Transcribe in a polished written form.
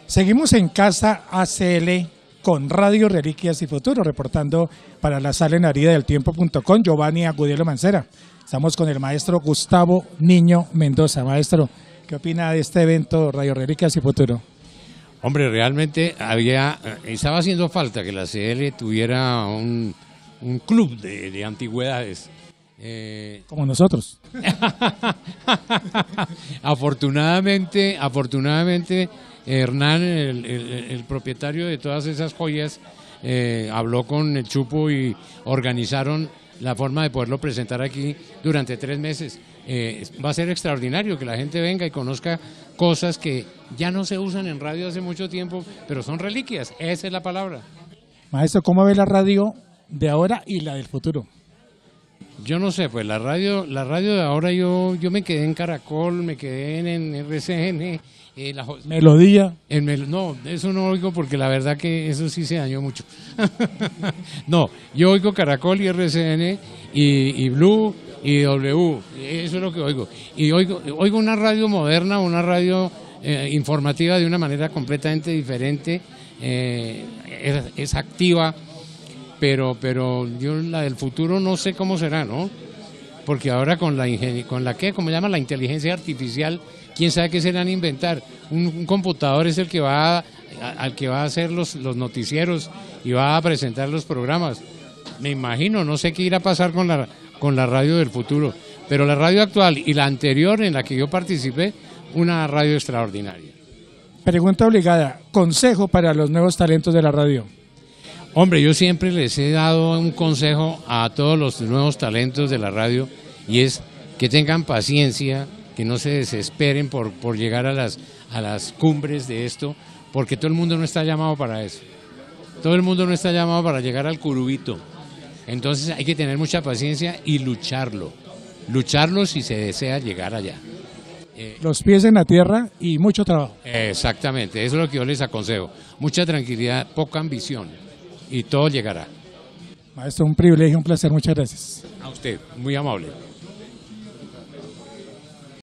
Seguimos en Casa ACL con Radio Reliquias y Futuro, reportando para la sala en aridadeltiempo.com, Giovanni Agudelo Mancera. Estamos con el maestro Gustavo Niño Mendoza. Maestro, ¿qué opina de este evento Radio Reliquias y Futuro? Hombre, realmente estaba haciendo falta que la CL tuviera un club de antigüedades. Como nosotros. Afortunadamente, Hernán, el propietario de todas esas joyas, habló con el Chupo y organizaron la forma de poderlo presentar aquí durante 3 meses. Va a ser extraordinario que la gente venga y conozca cosas que ya no se usan en radio hace mucho tiempo, pero son reliquias, esa es la palabra. Maestro, ¿cómo ve la radio de ahora y la del futuro? Yo no sé, pues la radio de ahora yo me quedé en Caracol, me quedé en RCN. Melodía. No, eso no oigo porque la verdad que eso sí se dañó mucho. No, yo oigo Caracol y RCN y Blue y W, eso es lo que oigo. Y oigo una radio moderna, una radio informativa de una manera completamente diferente, es activa. Pero yo la del futuro no sé cómo será, ¿no? Porque ahora con la ¿cómo llama? La inteligencia artificial, quién sabe qué se van a inventar. Un computador es el que al que va a hacer los noticieros y va a presentar los programas. Me imagino, no sé qué irá a pasar con la radio del futuro, pero la radio actual y la anterior en la que yo participé, una radio extraordinaria. Pregunta obligada, consejo para los nuevos talentos de la radio. Hombre, yo siempre les he dado un consejo a todos los nuevos talentos de la radio y es que tengan paciencia, que no se desesperen por llegar a las cumbres de esto, porque todo el mundo no está llamado para eso. Todo el mundo no está llamado para llegar al curubito. Entonces hay que tener mucha paciencia y lucharlo si se desea llegar allá. Los pies en la tierra y mucho trabajo. Exactamente, eso es lo que yo les aconsejo. Mucha tranquilidad, poca ambición. Y todo llegará. Maestro, un privilegio, un placer, muchas gracias. A usted, muy amable.